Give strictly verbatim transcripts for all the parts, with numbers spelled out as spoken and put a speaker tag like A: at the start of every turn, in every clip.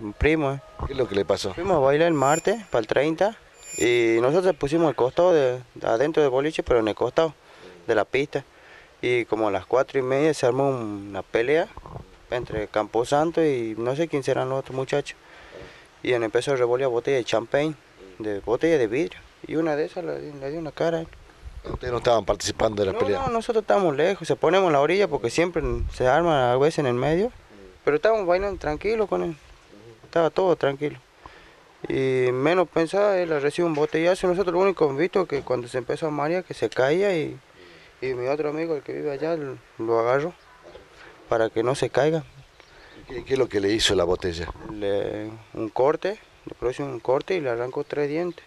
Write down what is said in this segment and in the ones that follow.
A: un primo. Eh.
B: ¿Qué es lo que le pasó?
A: Fuimos a bailar el martes, para el treinta, y nosotros pusimos el costado de, de adentro del boliche, pero en el costado de la pista. Y como a las cuatro y media se armó una pelea entre Camposanto y no sé quién serán los otros muchachos. Y empezó a revolear botella de champagne, de botella de vidrio. Y una de esas le, le dio una cara.
B: ¿Ustedes no estaban participando de la
A: no,
B: pelea?
A: No, nosotros estábamos lejos, se ponemos en la orilla porque siempre se arma a veces en el medio. Pero estábamos bailando tranquilos con él, estaba todo tranquilo. Y menos pensaba, él recibe un botellazo. Nosotros lo único que hemos visto es que cuando se empezó a marear, que se caía y, y mi otro amigo, el que vive allá, lo, lo agarró para que no se caiga.
B: ¿Qué, qué es lo que le hizo la botella?
A: Le, un corte, le produjo un corte y le arrancó tres dientes.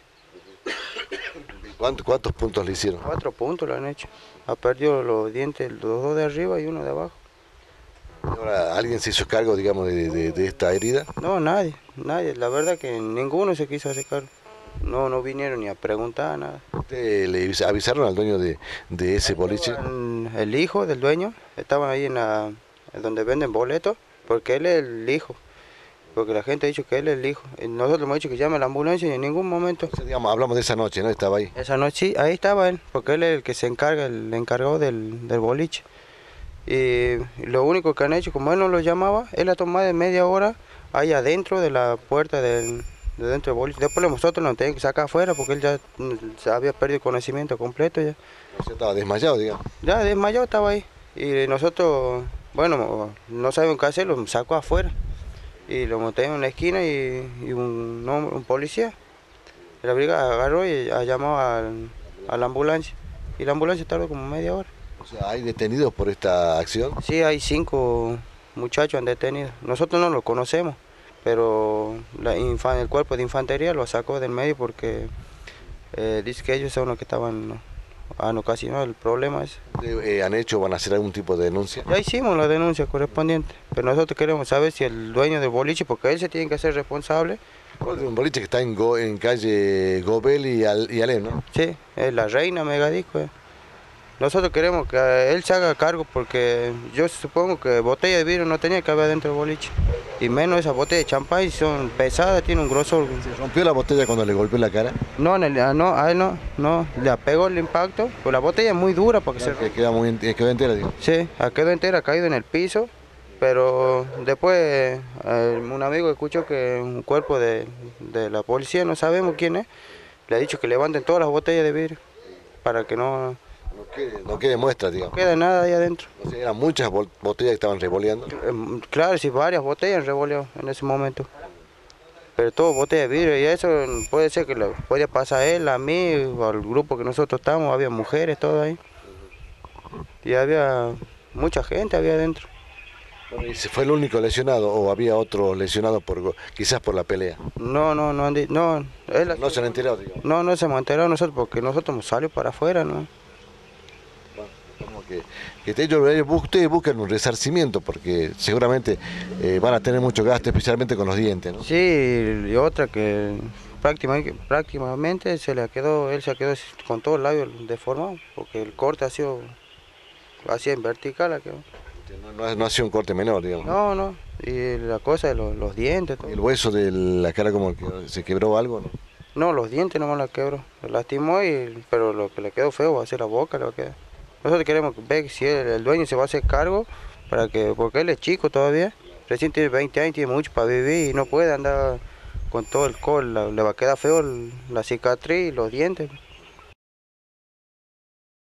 B: ¿Cuántos, ¿Cuántos puntos le hicieron?
A: Cuatro puntos le han hecho. Ha perdido los dientes, los dos de arriba y uno de abajo.
B: Ahora, ¿alguien se hizo cargo, digamos, de, de, de esta herida?
A: No, nadie, nadie. La verdad que ninguno se quiso hacer cargo. No, no vinieron ni a preguntar nada.
B: ¿Usted le avisaron al dueño de, de ese boliche?
A: El hijo del dueño, estaban ahí en la, donde venden boletos, porque él es el hijo. Porque la gente ha dicho que él es el hijo. Y nosotros hemos dicho que llame a la ambulancia y en ningún momento.
B: O sea, digamos, hablamos de esa noche, ¿no? Estaba ahí.
A: Esa noche sí, ahí estaba él, porque él es el que se encarga, el encargado del, del boliche. Y lo único que han hecho, como él no lo llamaba, él ha tomado de media hora ahí adentro de la puerta del, de dentro del boliche. Después nosotros lo teníamos que sacar afuera porque él ya se había perdido conocimiento completo ya.
B: O sea, estaba desmayado, digamos.
A: Ya desmayado estaba ahí. Y nosotros, bueno, no sabíamos qué hacer, lo sacó afuera. Y lo monté en una esquina y, y un, no, un policía de la brigada agarró y llamó a, a la ambulancia. Y la ambulancia tardó como media hora.
B: O sea, ¿hay detenidos por esta acción?
A: Sí, hay cinco muchachos detenidos. Nosotros no los conocemos, pero la el cuerpo de infantería lo sacó del medio porque eh, dice que ellos son los que estaban, han ocasionado el problema ese.
B: Eh, ¿Han hecho o van a hacer algún tipo de denuncia?
A: Ya hicimos la denuncia correspondiente, pero nosotros queremos saber si el dueño del boliche, porque él se tiene que hacer responsable.
B: Un boliche que está en, Go, en calle Gobel y, Al, y Alem, ¿no?
A: Sí, es la Reina Megadisco. Eh. Nosotros queremos que él se haga cargo porque yo supongo que botella de vidrio no tenía que haber dentro del boliche. Y menos esas botellas de champán, son pesadas, tienen un grosor.
B: ¿Se rompió la botella cuando le golpeó la cara?
A: No, no, a él no, no, le pegó el impacto, pues la botella es muy dura para que
B: claro,
A: se...
B: Que queda muy, quedó entera, digo.
A: Sí, quedó entera, ha caído en el piso, pero después eh, un amigo escuchó que un cuerpo de, de la policía, no sabemos quién es, le ha dicho que levanten todas las botellas de vidrio para que no...
B: No quede, no quede muestra, digamos.
A: No queda nada ahí adentro.
B: O sea, eran muchas botellas que estaban revoleando.
A: Eh, claro, sí, varias botellas revoleó en ese momento. Pero todo botella de vidrio y eso puede ser que lo podía pasar a él, a mí, o al grupo que nosotros estábamos, había mujeres, todo ahí. Y había mucha gente había adentro.
B: Bueno, ¿y se fue el único lesionado o había otro lesionado por quizás por la pelea?
A: No, no, no, no. Él,
B: no se han enterado, digamos.
A: No, no se hemos enterado nosotros porque nosotros hemos salido para afuera, ¿no?
B: Como que, que ellos, ellos, ustedes buscan un resarcimiento porque seguramente eh, van a tener mucho gasto, especialmente con los dientes, ¿no?
A: Sí, y otra que prácticamente, prácticamente se le quedó, él se quedó con todo el labio deformado porque el corte ha sido así en vertical. La quedó.
B: No, no, no ha sido un corte menor, digamos.
A: No, no, y la cosa de los, los dientes. Todo.
B: ¿El hueso de la cara como que se quebró algo, no?
A: No, los dientes nomás la quebró, lo lastimó, y, pero lo que le quedó feo va a ser la boca, lo que nosotros queremos ver si el, el dueño se va a hacer cargo, para que porque él es chico todavía, recién tiene veinte años, tiene mucho para vivir y no puede andar con todo el col, le va a quedar feo la cicatriz y los dientes.